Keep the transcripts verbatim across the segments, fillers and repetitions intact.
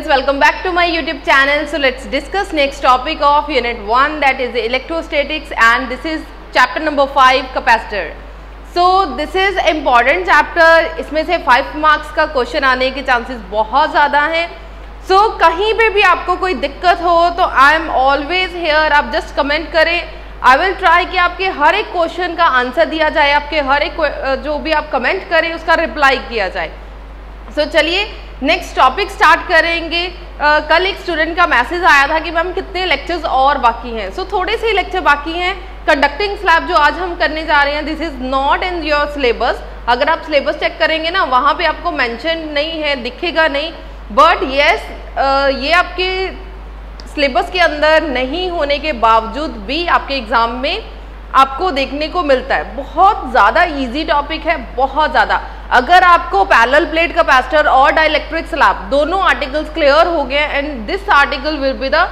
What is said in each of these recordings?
students, welcome back to my YouTube channel. So let's discuss next topic of unit one, that is electrostatics, and this is chapter number five, capacitor. So this is important chapter. इसमें से five marks का question आने के chances बहुत ज़्यादा हैं. So कहीं पे भी आपको कोई दिक्कत हो तो I am always here. आप just comment करें. I will try कि आपके हर एक क्वेश्चन का आंसर दिया जाए, आपके हर एक जो भी आप कमेंट करें उसका रिप्लाई किया जाए. सो so, चलिए नेक्स्ट टॉपिक स्टार्ट करेंगे. uh, कल एक स्टूडेंट का मैसेज आया था कि मैम कितने लेक्चर्स और बाकी हैं. सो so, थोड़े से लेक्चर बाकी हैं. कंडक्टिंग स्लैब जो आज हम करने जा रहे हैं, this is not in your syllabus. अगर आप सिलेबस चेक करेंगे ना, वहाँ पे आपको मेंशन नहीं है, दिखेगा नहीं. बट येस yes, uh, ये आपके सिलेबस के अंदर नहीं होने के बावजूद भी आपके एग्जाम में आपको देखने को मिलता है. बहुत ज़्यादा इजी टॉपिक है, बहुत ज़्यादा. अगर आपको पैरेलल प्लेट कैपेसिटर और डाइलेक्ट्रिक स्लैब दोनों आर्टिकल्स क्लियर हो गए, and this article will be the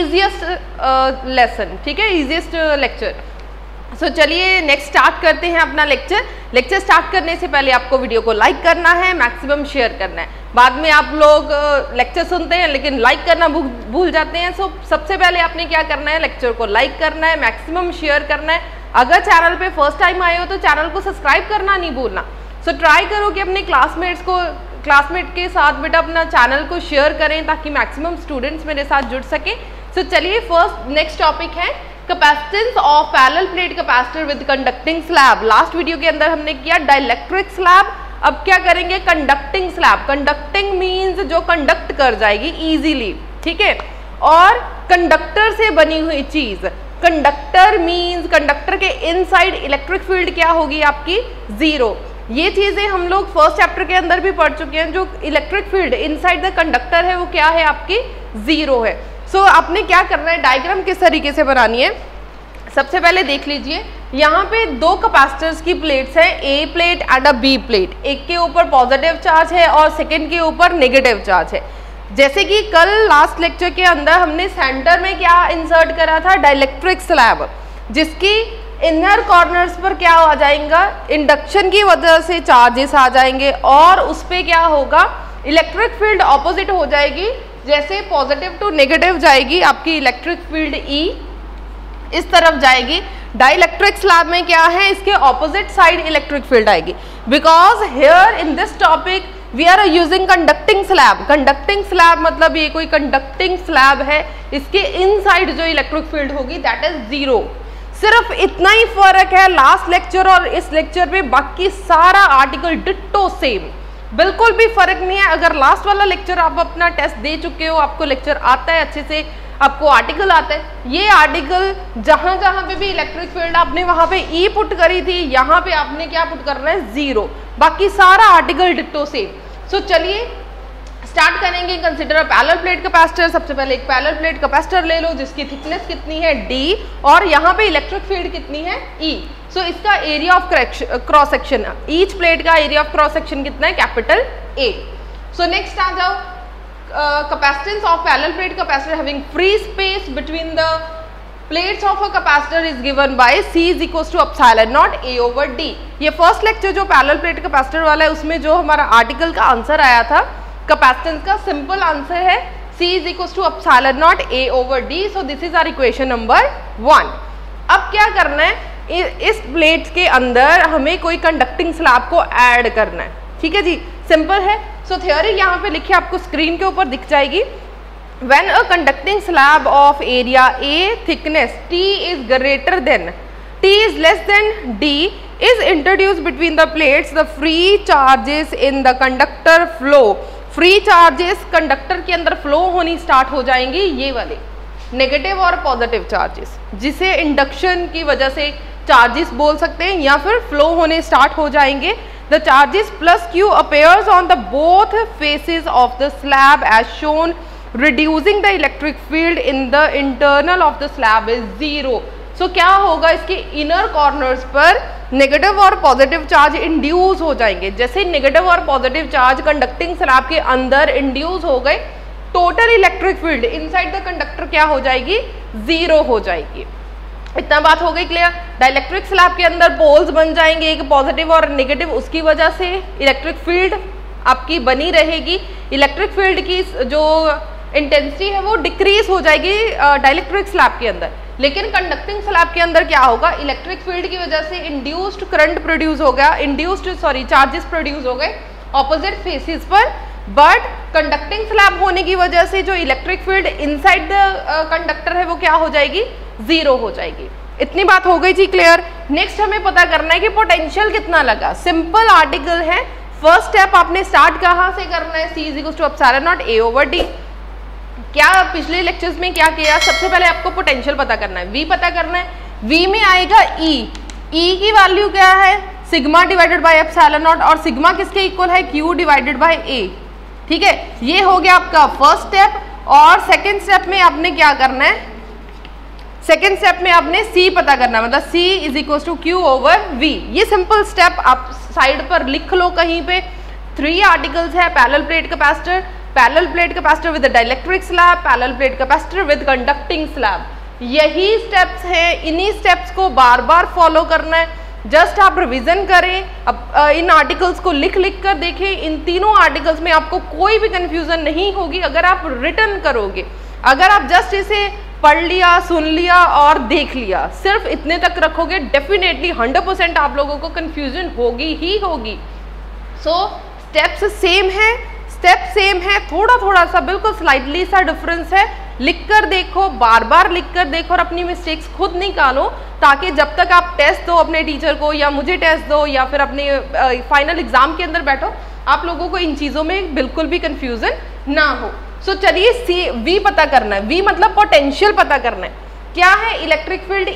easiest lesson, ठीक है, इजीएस्ट लेक्चर. सो चलिए नेक्स्ट स्टार्ट करते हैं अपना लेक्चर. लेक्चर स्टार्ट करने से पहले आपको वीडियो को लाइक करना है, मैक्सिमम शेयर करना है. बाद में आप लोग लेक्चर uh, सुनते हैं लेकिन लाइक करना भूल जाते हैं. सो so, सबसे पहले आपने क्या करना है, लेक्चर को लाइक करना है, मैक्सिमम शेयर करना है. अगर चैनल पे फर्स्ट टाइम आए हो तो चैनल को सब्सक्राइब करना नहीं भूलना. सो so, ट्राई करो कि अपने क्लासमेट्स को क्लासमेट के साथ बेटा अपना चैनल को शेयर करें ताकि मैक्सिमम स्टूडेंट्स मेरे साथ जुड़ सके. सो so, चलिए फर्स्ट नेक्स्ट टॉपिक है capacitance of parallel plate capacitor with conducting slab. Last video के अंदर हमने किया डाइलेक्ट्रिक स्लैब. अब क्या करेंगे, कंडक्टिंग स्लैब. कंडक्टिंग मींस जो कंडक्ट कर जाएगी इजीली, ठीक है. और कंडक्टर से बनी हुई चीज, कंडक्टर मींस कंडक्टर के इनसाइड इलेक्ट्रिक फील्ड क्या होगी आपकी, जीरो. ये चीजें हम लोग फर्स्ट चैप्टर के अंदर भी पढ़ चुके हैं. जो electric field inside the conductor है वो क्या है आपकी, जीरो है. सो so, आपने क्या करना है, डायग्राम किस तरीके से बनानी है. सबसे पहले देख लीजिए, यहाँ पे दो कैपेसिटर्स की प्लेट्स हैं, A plate and a B plate. एक के ऊपर पॉजिटिव चार्ज है और सेकंड के ऊपर नेगेटिव चार्ज है. जैसे कि कल लास्ट लेक्चर के अंदर हमने सेंटर में क्या इंसर्ट करा था, डाइलेक्ट्रिक स्लैब, जिसकी इनर कॉर्नर्स पर क्या आ जाएगा, इंडक्शन की वजह से चार्जेस आ जाएंगे और उस पर क्या होगा, इलेक्ट्रिक फील्ड ऑपोजिट हो जाएगी. जैसे पॉजिटिव टू नेगेटिव जाएगी आपकी इलेक्ट्रिक फील्ड ई, इस तरफ जाएगी. डाइलेक्ट्रिक स्लैब में क्या है, इसके ऑपोजिट साइड इलेक्ट्रिक फील्ड आएगी. Because here in this topic we are using conducting slab. Conducting slab मतलब ये कोई कंडक्टिंग स्लैब है, इसके इनसाइड जो इलेक्ट्रिक फील्ड होगी दैट इज जीरो. सिर्फ इतना ही फर्क है लास्ट लेक्चर और इस लेक्चर में, बाकी सारा आर्टिकल डिट्टो सेम, बिल्कुल भी फर्क नहीं है. अगर लास्ट वाला लेक्चर आप अपना टेस्ट दे चुके हो, आपको लेक्चर आता है अच्छे से, आपको आर्टिकल आता है, ये आर्टिकल जहां जहां पे भी इलेक्ट्रिक फील्ड आपने वहां पे ई पुट करी थी, यहाँ पे आपने क्या पुट करना है, जीरो. बाकी सारा आर्टिकल डिट्टो सेम. सो चलिए स्टार्ट करेंगे. Consider a parallel plate capacitor. सबसे पहले एक पैरेलल प्लेट कैपेसिटर ले लो जिसकी थिकनेस कितनी है, डी, और यहाँ पे इलेक्ट्रिक फील्ड कितनी है, ई. सो so, इसका area of cross section, each plate का एरिया ऑफ क्रॉस सेक्शन कितना है, कैपिटल ए. सो नेक्स्ट आ जाओ, capacitance of parallel plate capacitor having free space between the plates of a capacitor is given by C is equals to epsilon naught A over D. ये first lecture जो parallel plate capacitor वाला है उसमें जो हमारा article का answer आया था कैपेसिटेंस का, सिंपल आंसर है C is equals to epsilon naught A over D. So this is our equation number one. अब क्या करना है, इस प्लेट के अंदर हमें कोई कंडक्टिंग स्लैब को ऐड करना है, ठीक है जी, सिंपल है. सो थ्योरी यहाँ पे लिखिए, आपको स्क्रीन के ऊपर दिख जाएगी. When a conducting slab of area A thickness T is greater than T is less than D is introduced between the plates, the free charges in the conductor flow. Free charges conductor के अंदर flow होनी start हो जाएंगी, ये वाले negative और positive charges, जिसे induction की वजह से चार्जेस बोल सकते हैं या फिर फ्लो होने स्टार्ट हो जाएंगे. The charges plus Q appears on the both faces of the slab as shown, reducing the electric field in the internal of the slab is zero. So क्या होगा, इसके इनर कॉर्नर्स पर negative और positive charge induce हो जाएंगे. जैसे negative और positive charge conducting slab के अंदर इंड्यूस हो गए, total electric field inside the conductor क्या हो जाएगी, जीरो हो जाएगी. इतना बात हो गई क्लियर. डाइलेक्ट्रिक स्लैब के अंदर पोल्स बन जाएंगे, एक पॉजिटिव और नेगेटिव, उसकी वजह से इलेक्ट्रिक फील्ड आपकी बनी रहेगी, इलेक्ट्रिक फील्ड की जो इंटेंसिटी है वो डिक्रीज हो जाएगी डाइलेक्ट्रिक स्लैब के अंदर। लेकिन कंडक्टिंग स्लैब के अंदर क्या होगा, इलेक्ट्रिक फील्ड की वजह से इंड्यूस्ड करंट प्रोड्यूस हो गया, इंड्यूस्ड सॉरी चार्जेस प्रोड्यूस हो गए ऑपोजिट फेसेस पर, बट कंडक्टिंग स्लैब होने की वजह से जो electric field inside the conductor है वो क्या हो जाएगी, जीरो हो जाएगी। इतनी बात हो गई जी क्लियर। नेक्स्ट हमें पता करना है कि पोटेंशियल कितना लगा। सिंपल आर्टिकल है, फर्स्ट स्टेप आपने स्टार्ट कहाँ से करना है, C is equal to epsilon naught A over D. क्या पिछले लेक्चर्स में क्या किया, सबसे पहले आपको पोटेंशियल पता करना है, वी पता करना है। वी में आएगा ई, ई की वैल्यू क्या है, sigma divided by epsilon naught, और सिग्मा किसके इक्वल है, क्यू डिवाइडेड बाय ए। ठीक है, ये हो गया आपका फर्स्ट स्टेप। और सेकेंड स्टेप में आपने क्या करना है, सेकेंड स्टेप में आपने सी पता करना है, मतलब C is equal to Q over V. ये सिंपल स्टेप आप साइड पर लिख लो कहीं पे। थ्री आर्टिकल्स है, parallel plate capacitor, parallel plate capacitor with dielectric slab, parallel plate capacitor with conducting slab. यही स्टेप्स हैं, इन्हीं स्टेप्स को बार बार फॉलो करना है। जस्ट आप रिवीजन करें, अब इन आर्टिकल्स को लिख लिख कर देखें। इन तीनों आर्टिकल्स में आपको कोई भी कंफ्यूजन नहीं होगी अगर आप रिटर्न करोगे। अगर आप जस्ट इसे पढ़ लिया, सुन लिया और देख लिया, सिर्फ इतने तक रखोगे, डेफिनेटली हंड्रेड परसेंट आप लोगों को कंफ्यूजन होगी ही होगी। सो स्टेप्स सेम है, स्टेप सेम है, थोड़ा थोड़ा सा बिल्कुल स्लाइटली सा डिफरेंस है। लिख कर देखो, बार बार लिख कर देखो और अपनी मिस्टेक्स खुद निकालो, ताकि जब तक आप टेस्ट दो अपने टीचर को या मुझे टेस्ट दो या फिर अपने फाइनल एग्जाम के अंदर बैठो, आप लोगों को इन चीज़ों में बिल्कुल भी कंफ्यूजन ना हो। सो so, चलिए सी वी पता करना है, वी मतलब पोटेंशियल पता करना है। क्या है, electric field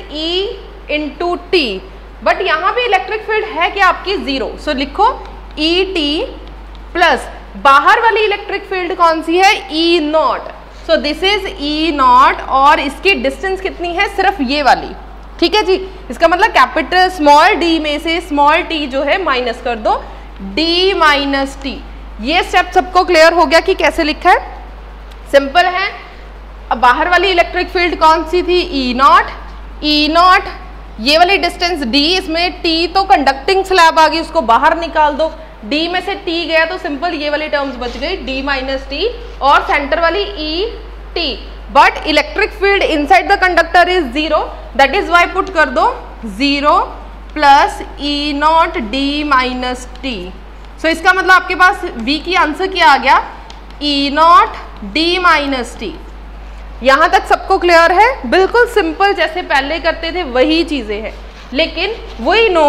E into t, but यहाँ पे इलेक्ट्रिक फील्ड है क्या आपकी, जीरो। सो so, लिखो ई टी प्लस बाहर वाली इलेक्ट्रिक फील्ड कौन सी है, E naught. So this is E naught, और इसकी डिस्टेंस कितनी है, सिर्फ ये वाली। ठीक है जी, इसका मतलब कैपिटल स्मॉल डी में से स्मॉल टी जो है माइनस कर दो, डी माइनस टी। ये स्टेप सबको क्लियर हो गया कि कैसे लिखा है, सिंपल है। अब बाहर वाली इलेक्ट्रिक फील्ड कौन सी थी, ई नॉट, ई नॉट, ये वाली डिस्टेंस डी, इसमें टी तो कंडक्टिंग स्लैब आ गई, उसको बाहर निकाल दो, डी में से टी गया तो सिंपल ये वाली टर्म्स बच गई, डी माइनस टी, और सेंटर वाली E t. But electric field inside the conductor is zero, that is why put कर दो zero plus E naught d minus t. So इसका मतलब आपके पास वी की आंसर क्या आ गया, E naught d minus t. यहां तक सबको क्लियर है, बिल्कुल सिंपल जैसे पहले करते थे वही चीजें हैं, लेकिन वी नो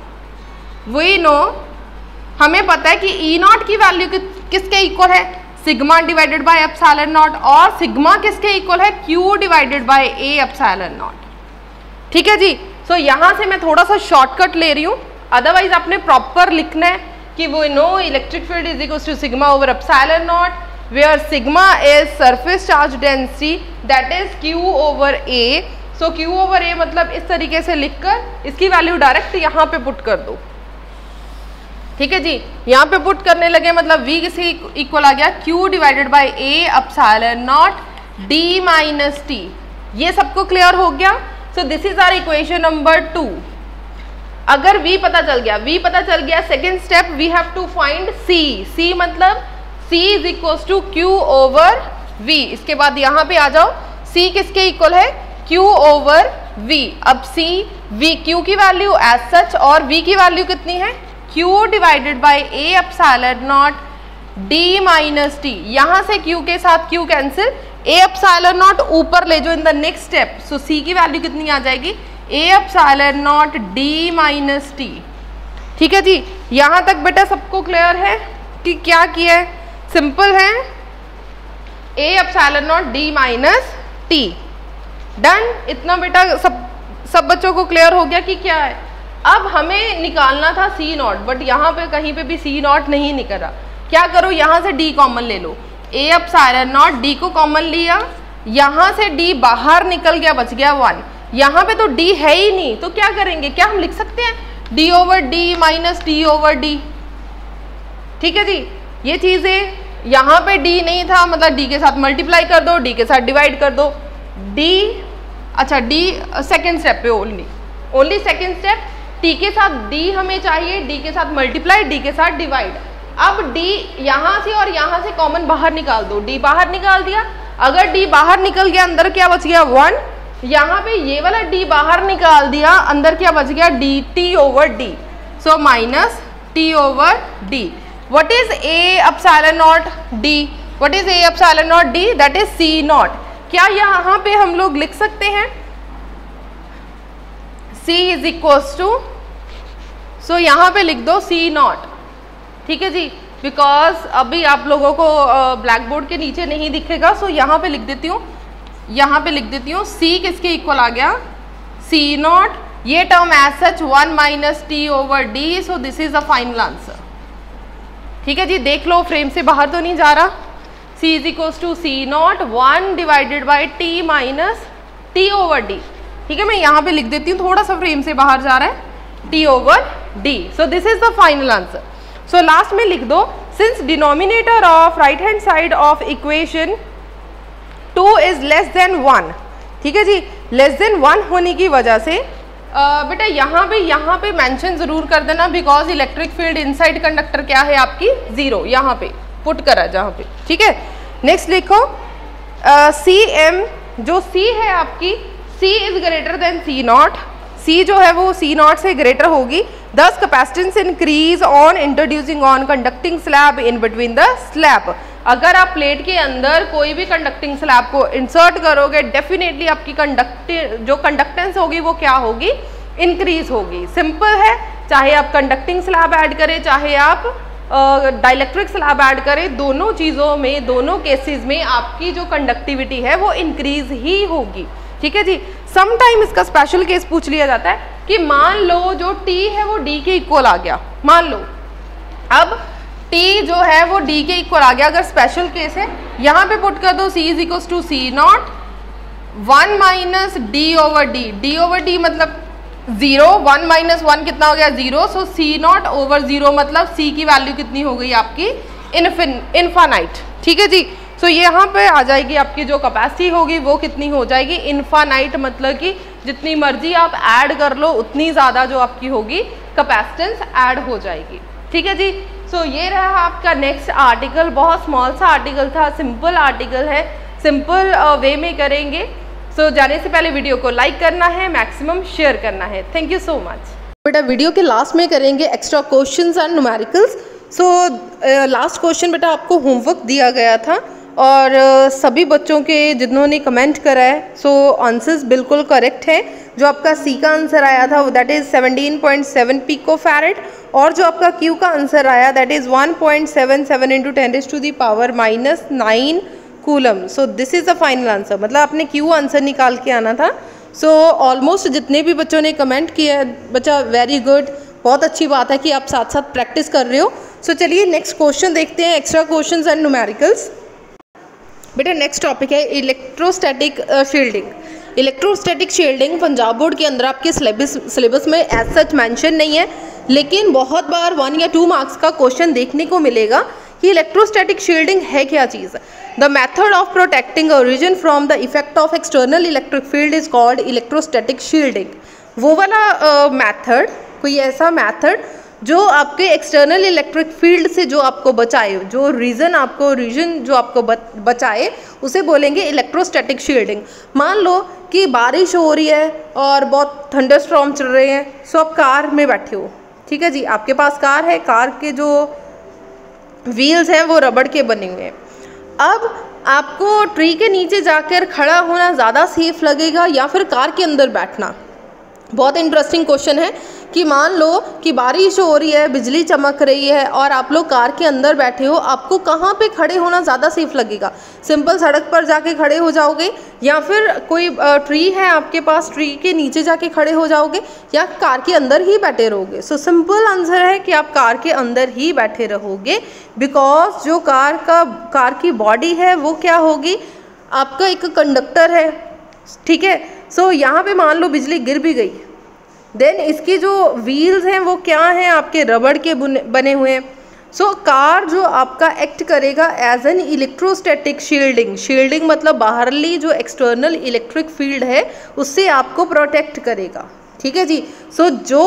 वी नो हमें पता है कि ई नॉट की वैल्यू कि, किसके इक्वल है, sigma divided by epsilon naught, और सिग्मा किसके इक्वल है, Q divided by A epsilon naught. ठीक है जी। सो so, यहां से मैं थोड़ा सा शॉर्टकट ले रही हूं, अदरवाइज आपने प्रॉपर लिखना है कि वो no electric field is equal to sigma over epsilon naught, where sigma is surface charge density that is Q over A. So Q over A मतलब इस तरीके से लिखकर इसकी वैल्यू डायरेक्ट यहाँ पे पुट कर दो। ठीक है जी, यहाँ पे पुट करने लगे मतलब v किसके इक्वल आ गया, q divided by a epsilon naught d minus t. ये सबको क्लियर हो गया। So this is our equation number two. अगर v पता चल गया, v पता चल गया, second step we have to find c। c मतलब c is equal to q over v। इसके बाद यहाँ पे आ जाओ, c किसके इक्वल है, q ओवर v। अब c v q की वैल्यू एज सच और v की वैल्यू कितनी है, q divided by a epsilon naught d minus t. यहाँ से q के साथ q cancel, a epsilon naught ऊपर ले जाओ in the next step. So c की वैल्यू कितनी आ जाएगी, a epsilon naught d minus t. ठीक है जी, यहाँ तक बेटा सबको क्लियर है कि क्या किया है, सिंपल है, a epsilon naught d minus t. Done. इतना बेटा सब सब बच्चों को क्लियर हो गया कि क्या है। अब हमें निकालना था सी नॉट, बट यहाँ पे कहीं पे भी सी नॉट नहीं निकला। क्या करो, यहाँ से डी कॉमन ले लो, ए एप्सिलॉन नॉट डी को कॉमन लिया, यहाँ से डी बाहर निकल गया, बच गया वन। यहाँ पे तो डी है ही नहीं, तो क्या करेंगे, क्या हम लिख सकते हैं d over d minus t over d. ठीक है जी, ये चीजें, यहाँ पे डी नहीं था मतलब डी के साथ मल्टीप्लाई कर दो, डी के साथ डिवाइड कर दो, डी अच्छा डी सेकेंड स्टेप पे only only second step, t के साथ डी हमें चाहिए, डी के साथ मल्टीप्लाई, डी के साथ डिवाइड। अब D यहाँ से और यहाँ से कॉमन बाहर निकाल दो, D बाहर निकाल दिया, अगर D बाहर निकल गया अंदर क्या बच गया वन, यहाँ पे ये वाला D बाहर निकाल दिया, अंदर क्या बच गया d t over d, so minus t over d. What is A epsilon naught D? What is A epsilon naught D? That is C naught. क्या यहाँ पे हम लोग लिख सकते हैं C is equals to, so यहाँ पे लिख दो C नॉट. ठीक है जी, बिकॉज अभी आप लोगों को ब्लैक बोर्ड के नीचे नहीं दिखेगा, सो यहाँ पे लिख देती हूँ, यहाँ पे लिख देती हूँ C किसके इक्वल आ गया C नॉट. ये term as such one minus t over d, so this is the final answer. ठीक है जी, देख लो फ्रेम से बाहर तो नहीं जा रहा. C is equals to C naught one divided by t minus t over d. ठीक है, मैं यहाँ पे लिख देती हूँ, थोड़ा सा फ्रेम से बाहर जा रहा है, t over d. So this is the final answer. So last में लिख दो, since denominator of right hand side of equation two is less than one. ठीक है जी, लेस देन वन होने की वजह से uh, बेटा यहाँ पे यहाँ पे मेंशन जरूर कर देना, because electric field inside conductor क्या है आपकी जीरो, यहाँ पे पुट करा जहाँ पे. ठीक है, नेक्स्ट लिखो सी एम, जो C है आपकी C is greater than C naught. C जो है वो C नॉट से ग्रेटर होगी. Thus capacitance increase on introducing on conducting slab in between the slab. अगर आप प्लेट के अंदर कोई भी कंडक्टिंग स्लैब को इंसर्ट करोगे, डेफिनेटली आपकी कंडक्ट जो कंडक्टेंस होगी वो क्या होगी, इंक्रीज होगी. सिंपल है, चाहे आप कंडक्टिंग स्लैब ऐड करें, चाहे आप डाइलेक्ट्रिक स्लैब ऐड करें, दोनों चीज़ों में, दोनों केसेस में आपकी जो कंडक्टिविटी है वो इंक्रीज ही होगी. ठीक है जी. सम टाइम इसका स्पेशल केस पूछ लिया जाता है कि मान लो जो T है वो D के इक्वल आ गया, मान लो अब T जो है वो D के इक्वल आ गया, अगर स्पेशल केस है यहाँ पे पुट कर दो C is equal to C naught one minus d over d. D over d मतलब जीरो, वन माइनस वन कितना हो गया zero, so C naught over zero मतलब C की वैल्यू कितनी हो गई आपकी इनफिन इनफानाइट. ठीक है जी. सो so, यहाँ पे आ जाएगी आपकी जो कैपेसिटी होगी वो कितनी हो जाएगी इनफानाइट, मतलब कि जितनी मर्जी आप ऐड कर लो उतनी ज़्यादा जो आपकी होगी कैपेसिटेंस ऐड हो जाएगी. ठीक है जी. सो so, ये रहा आपका नेक्स्ट आर्टिकल. बहुत स्मॉल सा आर्टिकल था, सिंपल आर्टिकल है, सिंपल वे में करेंगे. सो so, जाने से पहले वीडियो को लाइक करना है, मैक्सिमम शेयर करना है. Thank you so much. बेटा वीडियो के लास्ट में करेंगे extra questions and numericals. So last question बेटा आपको होमवर्क दिया गया था और uh, सभी बच्चों के जिन्होंने कमेंट करा है, सो so, आंसर्स बिल्कुल करेक्ट है. जो आपका सी का आंसर आया था that is seventeen point seven pico farad, और जो आपका क्यू का आंसर आया that is one point seven seven into ten raise to the power minus nine coulomb. So this is the final answer, मतलब आपने Q answer निकाल के आना था. सो so, ऑलमोस्ट जितने भी बच्चों ने कमेंट किया है बच्चा, वेरी गुड, बहुत अच्छी बात है कि आप साथ साथ प्रैक्टिस कर रहे हो. सो so, चलिए नेक्स्ट क्वेश्चन देखते हैं, एक्स्ट्रा क्वेश्चंस एंड न्यूमेरिकल्स. बेटा नेक्स्ट टॉपिक है electrostatic shielding. Electrostatic shielding Punjab board के अंदर आपके सिलेबस सिलेबस में एज सच मेंशन नहीं है, लेकिन बहुत बार वन या टू मार्क्स का क्वेश्चन देखने को मिलेगा कि इलेक्ट्रोस्टैटिक शील्डिंग है क्या चीज़. The method of protecting origin from the effect of external electric field is called electrostatic shielding. वो वाला मेथड uh, कोई ऐसा मेथड जो आपके एक्सटर्नल इलेक्ट्रिक फील्ड से जो आपको बचाए, जो रीजन आपको रीजन जो आपको बचाए, उसे बोलेंगे इलेक्ट्रोस्टैटिक शील्डिंग. मान लो कि बारिश हो रही है और बहुत थंडरस्टॉर्म चल रहे हैं, सो आप कार में बैठे हो. ठीक है जी, आपके पास कार है, कार के जो व्हील्स हैं वो रबड़ के बने हुए हैं. अब आपको ट्री के नीचे जाकर खड़ा होना ज़्यादा सेफ लगेगा या फिर कार के अंदर बैठना? बहुत इंटरेस्टिंग क्वेश्चन है कि मान लो कि बारिश हो रही है, बिजली चमक रही है और आप लोग कार के अंदर बैठे हो, आपको कहाँ पे खड़े होना ज़्यादा सेफ लगेगा? सिंपल सड़क पर जाके खड़े हो जाओगे, या फिर कोई ट्री है आपके पास, ट्री के नीचे जाके खड़े हो जाओगे, या कार के अंदर ही बैठे रहोगे? सो सिंपल आंसर है कि आप कार के अंदर ही बैठे रहोगे, बिकॉज जो कार का कार की बॉडी है वो क्या होगी, आपका एक कंडक्टर है. ठीक है. सो so, यहाँ पे मान लो बिजली गिर भी गई, देन इसकी जो व्हील्स हैं वो क्या हैं, आपके रबड़ के बने हुए हैं. सो so, कार जो आपका एक्ट करेगा as an electrostatic shielding. Shielding मतलब बाहरली जो एक्सटर्नल इलेक्ट्रिक फील्ड है उससे आपको प्रोटेक्ट करेगा. ठीक है जी. सो so, जो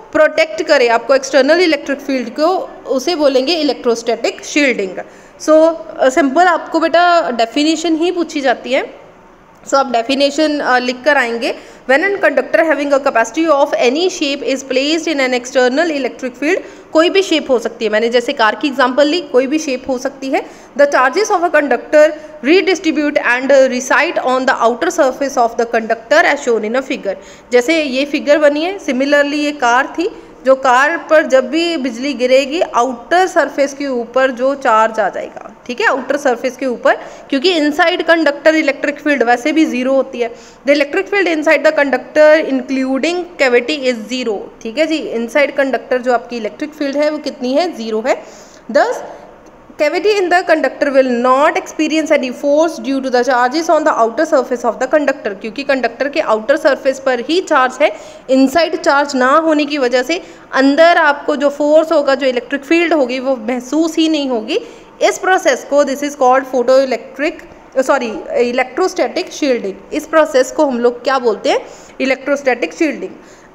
प्रोटेक्ट करे, आपको एक्सटर्नल इलेक्ट्रिक फील्ड को, उसे बोलेंगे इलेक्ट्रोस्टैटिक शील्डिंग। सो सिंपल आपको बेटा डेफिनेशन ही पूछी जाती है, सो so, आप डेफिनेशन uh, लिख कर आएंगे। When an conductor having a capacity of any shape is placed in an external electric field, कोई भी शेप हो सकती है, मैंने जैसे कार की एग्जांपल ली, कोई भी शेप हो सकती है। The charges of a conductor redistribute and reside on the outer surface of the conductor as shown in a figure. जैसे ये फिगर बनी है, सिमिलरली ये कार थी, जो कार पर जब भी बिजली गिरेगी आउटर सरफेस के ऊपर जो चार्ज आ जाएगा, ठीक है, आउटर सरफेस के ऊपर, क्योंकि इनसाइड कंडक्टर इलेक्ट्रिक फील्ड वैसे भी जीरो होती है। The electric field inside the conductor including cavity is zero, ठीक है जी, इनसाइड कंडक्टर जो आपकी इलेक्ट्रिक फील्ड है वो कितनी है, जीरो है। दस cavity in the conductor will not experience any force due to the charges on the outer surface of the conductor, क्योंकि कंडक्टर के आउटर सरफेस पर ही चार्ज है, इनसाइड चार्ज ना होने की वजह से अंदर आपको जो फोर्स होगा, जो इलेक्ट्रिक फील्ड होगी वो महसूस ही नहीं होगी। इस प्रोसेस को this is called photo electric sorry electrostatic shielding. इस प्रोसेस को हम लोग क्या बोलते हैं, electrostatic shielding.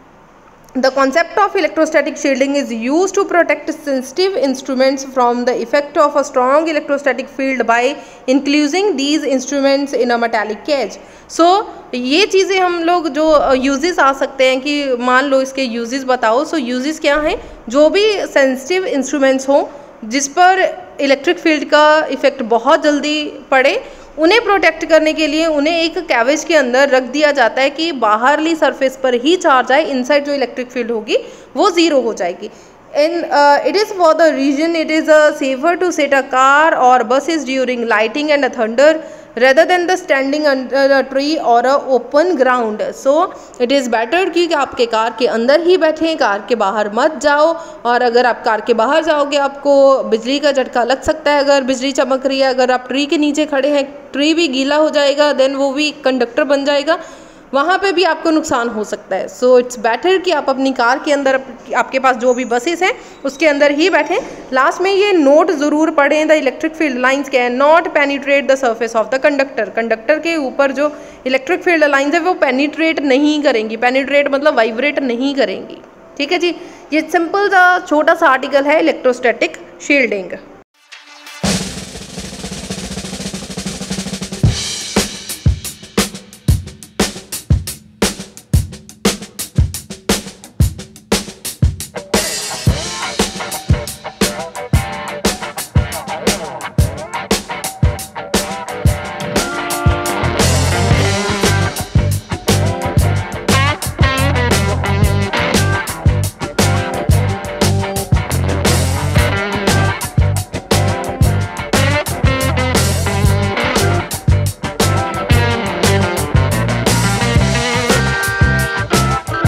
The concept of electrostatic shielding is used to protect sensitive instruments from the effect of a strong electrostatic field by enclosing these instruments in a metallic cage. So ये चीज़ें हम लोग जो uses आ सकते हैं कि मान लो इसके uses बताओ। so uses क्या हैं, जो भी sensitive instruments हों जिस पर इलेक्ट्रिक फील्ड का इफेक्ट बहुत जल्दी पड़े, उन्हें प्रोटेक्ट करने के लिए उन्हें एक कैवेज के अंदर रख दिया जाता है कि बाहरली सरफेस पर ही चार्ज आए, इनसाइड जो इलेक्ट्रिक फील्ड होगी वो ज़ीरो हो जाएगी। In it is for the reason it is a safer to set a car और buses during lighting and a thunder rather than the standing under a tree or a open ground. So it is better कि आपके car के अंदर ही बैठें, car के बाहर मत जाओ। और अगर आप कार के बाहर जाओगे आपको बिजली का झटका लग सकता है, अगर बिजली चमक रही है। अगर आप ट्री के नीचे खड़े हैं, ट्री भी गीला हो जाएगा, देन वो भी कंडक्टर बन जाएगा, वहाँ पे भी आपको नुकसान हो सकता है। सो इट्स बेटर कि आप अपनी कार के अंदर, आपके पास जो भी बसेस हैं उसके अंदर ही बैठें। लास्ट में ये नोट ज़रूर पढ़ें, the electric field lines can not penetrate the surface of the conductor. Conductor के ऊपर जो इलेक्ट्रिक फील्ड लाइंस है वो पेनिट्रेट नहीं करेंगी, पेनिट्रेट मतलब वाइब्रेट नहीं करेंगी, ठीक है जी। ये सिंपल सा छोटा सा आर्टिकल है इलेक्ट्रोस्टैटिक शील्डिंग।